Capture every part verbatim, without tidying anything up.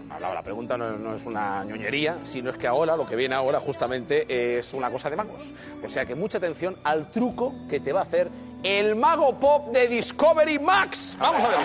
no, no, la pregunta no, no es una ñoñería, sino es que ahora, lo que viene ahora justamente es una cosa de magos. O sea que mucha atención al truco que te va a hacer el mago pop de Discovery Max. Vamos a verlo.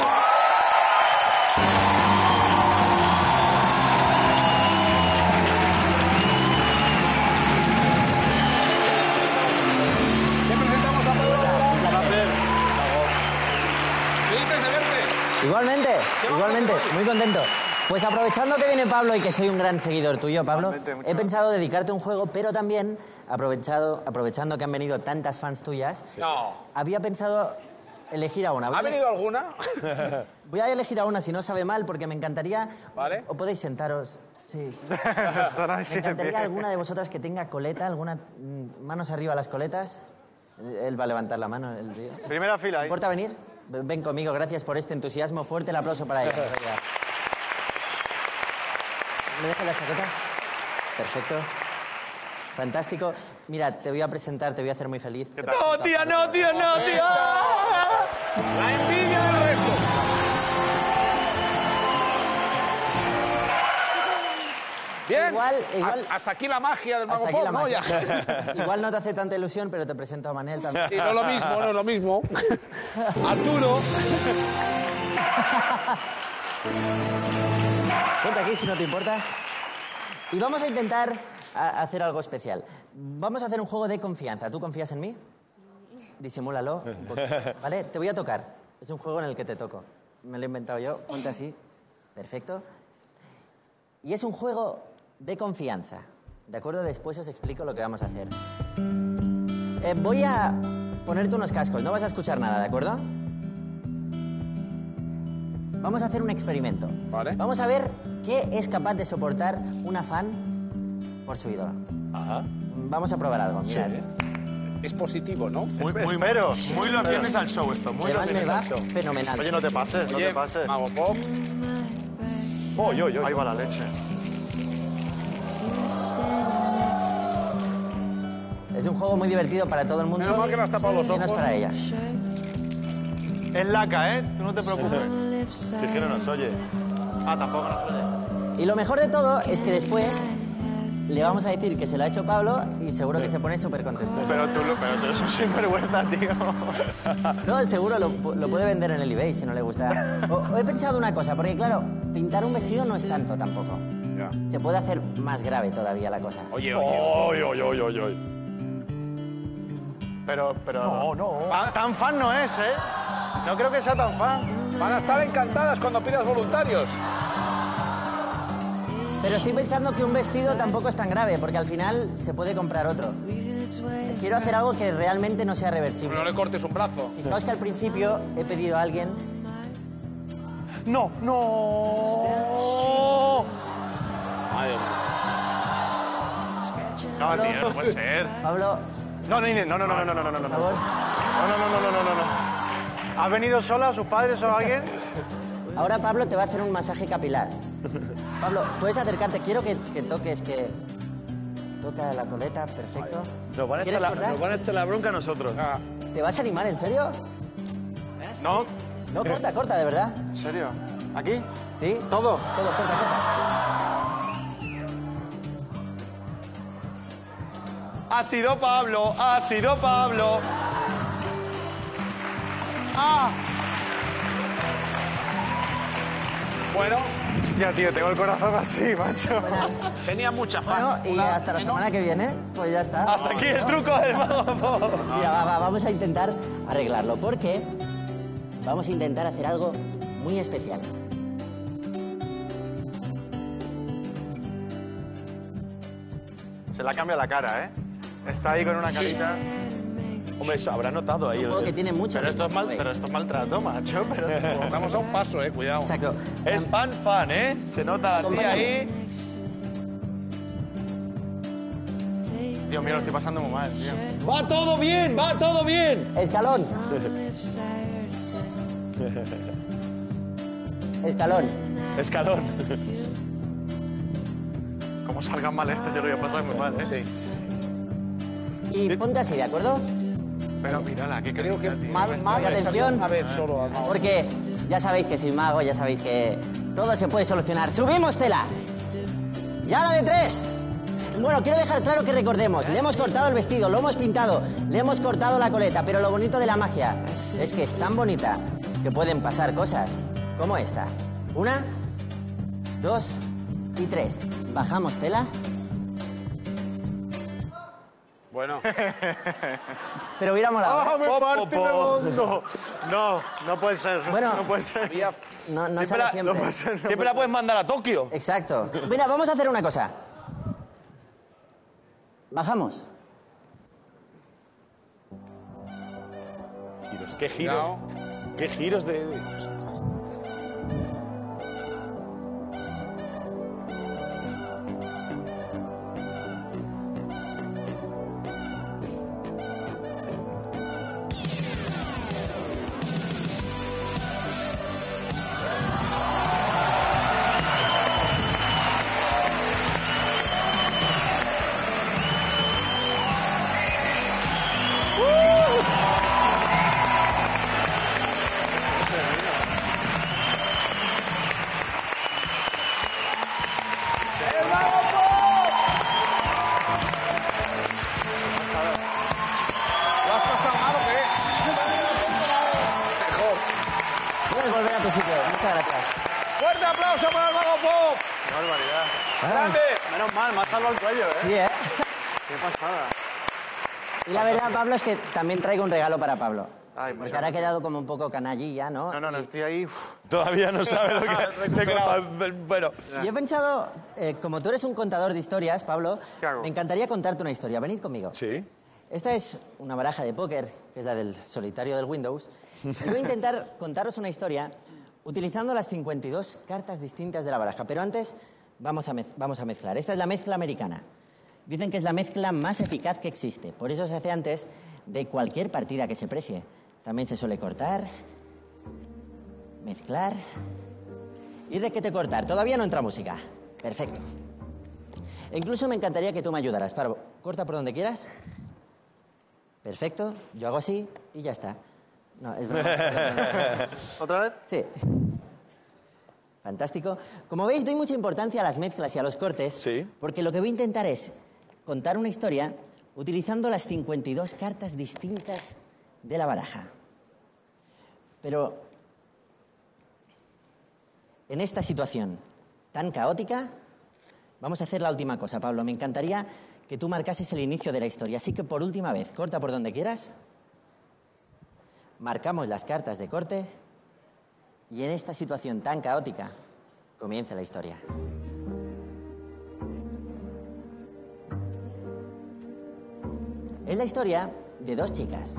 Igualmente, igualmente, muy contento. Pues aprovechando que viene Pablo y que soy un gran seguidor tuyo, Pablo, he pensado dedicarte un juego, pero también, aprovechado, aprovechando que han venido tantas fans tuyas, no. había pensado elegir a una. ¿Ha venido alguna? Voy a elegir a una, si no sabe mal, porque me encantaría... ¿Vale? ¿O podéis sentaros? Sí. Me encantaría alguna de vosotras que tenga coleta, alguna... Manos arriba las coletas. Él va a levantar la mano, el tío. Primera fila, ¿eh? ¿Importa venir? Ven conmigo, gracias por este entusiasmo. Fuerte el aplauso para ella. ¿Me dejas la chaqueta? Perfecto. Fantástico. Mira, te voy a presentar, te voy a hacer muy feliz. ¡No, tía, no, tía, no, tía! La envidia del resto. Bien, igual, igual... hasta aquí la magia del mago pop, ¿no? Ya. Igual no te hace tanta ilusión, pero te presento a Manel también. Sí, no es lo mismo, no es lo mismo. Arturo. Ponte aquí, si no te importa. Y vamos a intentar a hacer algo especial. Vamos a hacer un juego de confianza. ¿Tú confías en mí? Disimúlalo un poquito, ¿vale? Te voy a tocar. Es un juego en el que te toco. Me lo he inventado yo. Ponte así. Perfecto. Y es un juego de confianza, ¿de acuerdo? Después os explico lo que vamos a hacer. Eh, voy a ponerte unos cascos, no vas a escuchar nada, ¿de acuerdo? Vamos a hacer un experimento. Vale. Vamos a ver qué es capaz de soportar una fan por su ídolo. Ajá. Vamos a probar algo, mirad. Sí. Es positivo, ¿no? Muy, muy mero. Muy lo tienes al show esto, muy lo Además me tienes va al show. fenomenal. Oye, no te pases, no Oye, te pases. mago pop. Oh, yo, yo. Ahí va la leche. Es un juego muy divertido para todo el mundo. Menos mal que me has tapado los ojos. Menos para ella. Es laca, ¿eh? Tú no te preocupes. Si es que no nos oye. Ah, tampoco nos oye. Y lo mejor de todo es que después le vamos a decir que se lo ha hecho Pablo y seguro que se pone súper contento. Pero tú, pero tú eres un sinvergüenza, tío. No, seguro lo, lo puede vender en el eBay si no le gusta. O, o he pensado una cosa, porque claro, pintar un vestido no es tanto tampoco. Ya. Se puede hacer más grave todavía la cosa. Oye, oye. Oye, oye, oye, oye, oye. Pero, pero... No, no. Tan, tan fan no es, ¿eh? No creo que sea tan fan. Van a estar encantadas cuando pidas voluntarios. Pero estoy pensando que un vestido tampoco es tan grave, porque al final se puede comprar otro. Quiero hacer algo que realmente no sea reversible. No le cortes un brazo. Fijaos que al principio he pedido a alguien... No, no. Madre mía. No, tío, no puede ser. Pablo, No, no, no, no, no, no, no, no, no, no. por favor. No, no, no, no, no, no, no. ¿Has venido sola, sus padres o alguien? Ahora Pablo te va a hacer un masaje capilar. Pablo, puedes acercarte. Quiero que, que toques, que... Toca la coleta, perfecto. Nos van a echar la, nos van a echar la bronca a nosotros. Ah, ¿Te vas a animar, en serio? ¿No? No, corta, corta, de verdad. ¿En serio? ¿Aquí? ¿Sí? todo. Todo, corta, corta. Ha sido Pablo, ha sido Pablo. ¡Ah! Bueno, Hostia, tío, tengo el corazón así, macho. tenía mucha Bueno, fans. y Una- hasta la ¿no? semana que viene, pues ya está. Hasta aquí el truco del mago. Mira, va, va, vamos a intentar arreglarlo, porque vamos a intentar hacer algo muy especial. Se le ha cambiado la cara, ¿eh? Está ahí con una carita. Hombre, eso habrá notado ahí. Es un juego que tiene mucho Pero esto es mal, ritmo, pero ¿veis? esto es maltrato, macho. Pero... Estamos a un paso, eh, cuidado. Exacto. Es fan, fan, ¿eh? Se nota así ahí. Dios mío, lo estoy pasando muy mal, tío. ¡Va todo bien! ¡Va todo bien! Escalón. Escalón. Escalón. Como salgan mal estos, yo lo voy a pasar muy mal, ¿eh? Sí. Y ponte así, ¿de acuerdo? Pero mírala, que Creo que carita, tío. mal, mal Atención. Una vez solo al mago. Porque ya sabéis que soy mago, ya sabéis que Todo se puede solucionar. ¡Subimos, Tela! ¡Y a la de tres! Bueno, quiero dejar claro que recordemos, le hemos cortado el vestido, lo hemos pintado, le hemos cortado la coleta, pero lo bonito de la magia es que es tan bonita que pueden pasar cosas como esta. Una, dos y tres. Bajamos, Tela. Bueno. Pero hubiera molado. ¡Ah, me Pop, parte pop, de pop. mundo! No, no puede ser. Bueno. no puede ser. No, no Siempre sale la- siempre. No puede ser. no Siempre la puedes mandar a Tokio. Exacto. Mira, vamos a hacer una cosa. Bajamos. Giros, ¿Qué giros? No. ¿Qué giros de...? ¿Lo has pasado mal o qué? Mejor. Puedes volver a tu sitio. Muchas gracias. ¡Fuerte aplauso para el Mago Pop! Qué barbaridad. ¡Grande! Menos mal, me ha salvado el cuello, ¿eh? Sí, ¿eh? Qué pasada. Y la verdad, Pablo, es que también traigo un regalo para Pablo. Ay, Porque muchas ahora ha quedado como un poco canallilla, ¿no? No, no, no, estoy ahí. uf. Todavía no sabes lo que... Bueno, Y he pensado, eh, como tú eres un contador de historias, Pablo, ¿Qué hago? me encantaría contarte una historia. Venid conmigo. sí. Esta es una baraja de póker, que es la del solitario del Windows. Y voy a intentar contaros una historia utilizando las cincuenta y dos cartas distintas de la baraja. Pero antes vamos a, mez- vamos a mezclar. Esta es la mezcla americana. Dicen que es la mezcla más eficaz que existe. Por eso se hace antes de cualquier partida que se precie. También se suele cortar, mezclar y requete cortar. Todavía no entra música. Perfecto. E incluso me encantaría que tú me ayudaras. Pablo, corta por donde quieras. Perfecto. Yo hago así y ya está. No, es broma. ¿Otra vez? Sí. Fantástico. Como veis, doy mucha importancia a las mezclas y a los cortes. Sí. Porque lo que voy a intentar es contar una historia utilizando las cincuenta y dos cartas distintas de la baraja. Pero en esta situación tan caótica, vamos a hacer la última cosa, Pablo. Me encantaría que tú marcases el inicio de la historia. Así que por última vez, corta por donde quieras. Marcamos las cartas de corte y en esta situación tan caótica comienza la historia. Es la historia de dos chicas,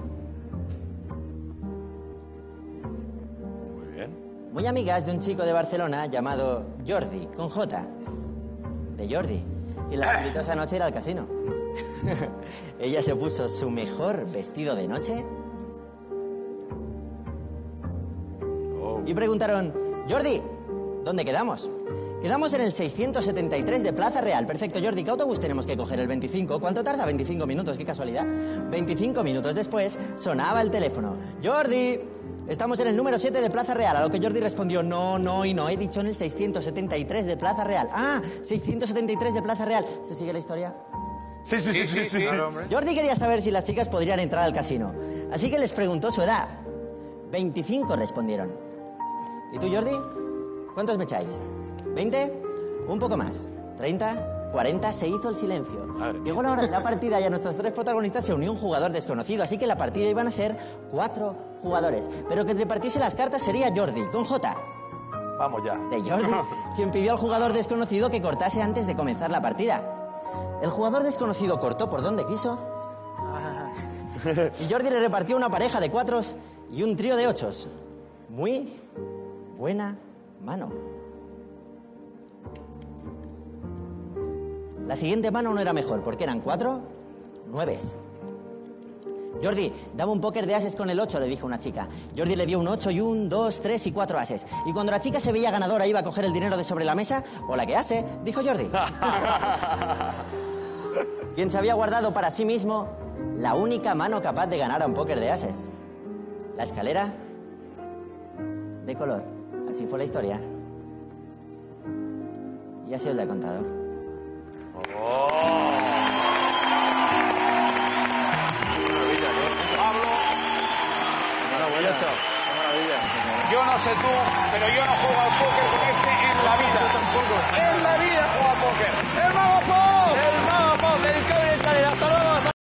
Muy bien. muy amigas de un chico de Barcelona llamado Jordi, con J, de Jordi, y las invitó esa noche a ir al casino. Ella se puso su mejor vestido de noche y preguntaron, Jordi, ¿dónde quedamos? Quedamos en el seiscientos setenta y tres de Plaza Real. Perfecto, Jordi, ¿qué autobús tenemos que coger? El veinticinco. ¿Cuánto tarda? veinticinco minutos, qué casualidad. veinticinco minutos después sonaba el teléfono. Jordi, estamos en el número siete de Plaza Real. A lo que Jordi respondió, no, no y no, he dicho en el seiscientos setenta y tres de Plaza Real. Ah, seiscientos setenta y tres de Plaza Real. ¿Se sigue la historia? Sí, sí, sí, sí, sí. sí. Claro, hombre. Jordi quería saber si las chicas podrían entrar al casino. Así que les preguntó su edad. veinticinco respondieron. ¿Y tú, Jordi? ¿Cuántos me echáis? ¿veinte? Un poco más. ¿treinta? ¿cuarenta? Se hizo el silencio. Madre mía. Llegó la hora de la partida y a nuestros tres protagonistas se unió un jugador desconocido, así que la partida iban a ser cuatro jugadores. Pero que repartiese las cartas sería Jordi, con J. Vamos ya. De Jordi, quien pidió al jugador desconocido que cortase antes de comenzar la partida. El jugador desconocido cortó por donde quiso y Jordi le repartió una pareja de cuatros y un trío de ochos. Muy buena mano. La siguiente mano no era mejor, porque eran cuatro nueves. Jordi, dame un póker de ases con el ocho, le dijo una chica. Jordi le dio un ocho y un, dos, tres y cuatro ases. Y cuando la chica se veía ganadora iba a coger el dinero de sobre la mesa, ¿hola qué hace?, dijo Jordi. Quien se había guardado para sí mismo la única mano capaz de ganar a un póker de ases. La escalera de color. Así fue la historia. Y ha sido el de contador. Yo no sé tú, pero yo no juego al póker con este en la vida. Yo tampoco.